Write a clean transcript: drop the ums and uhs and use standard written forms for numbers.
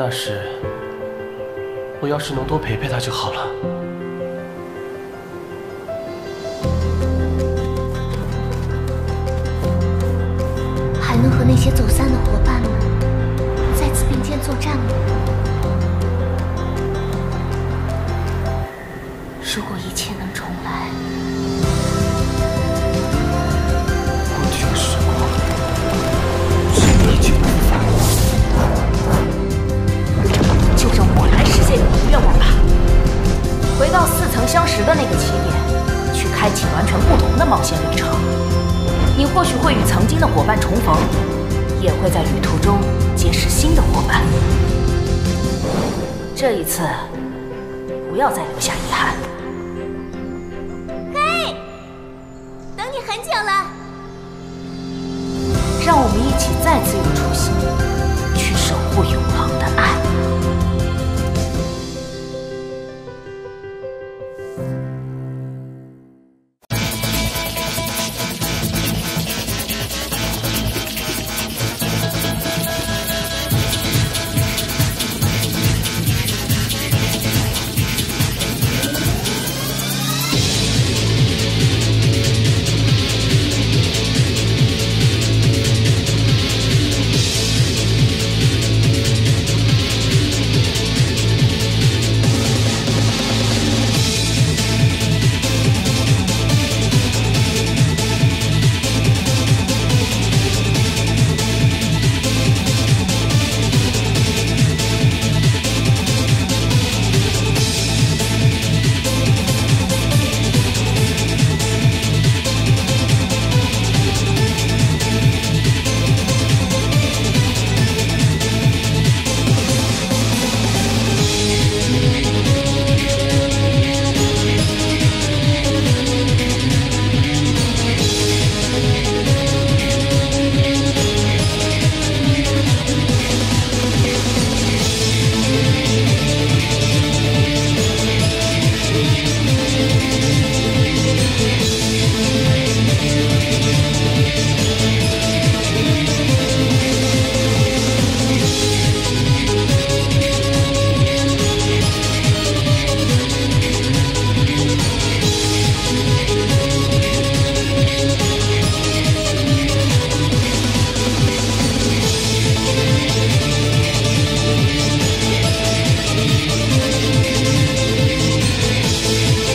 那时，我要是能多陪陪他就好了。 还能和那些走散的伙伴们再次并肩作战吗？如果一切能重来， 过去的时光是一去不返。 就让我来实现你的愿望吧！回到似曾相识的那个起点，去开启完全不同的冒险旅程。你或许会与曾经的伙伴重逢，也会在旅途中结识新的伙伴。这一次，不要再留下遗憾。 嘿，等你很久了。 让我们一起再次有初心，去守护永恒的爱。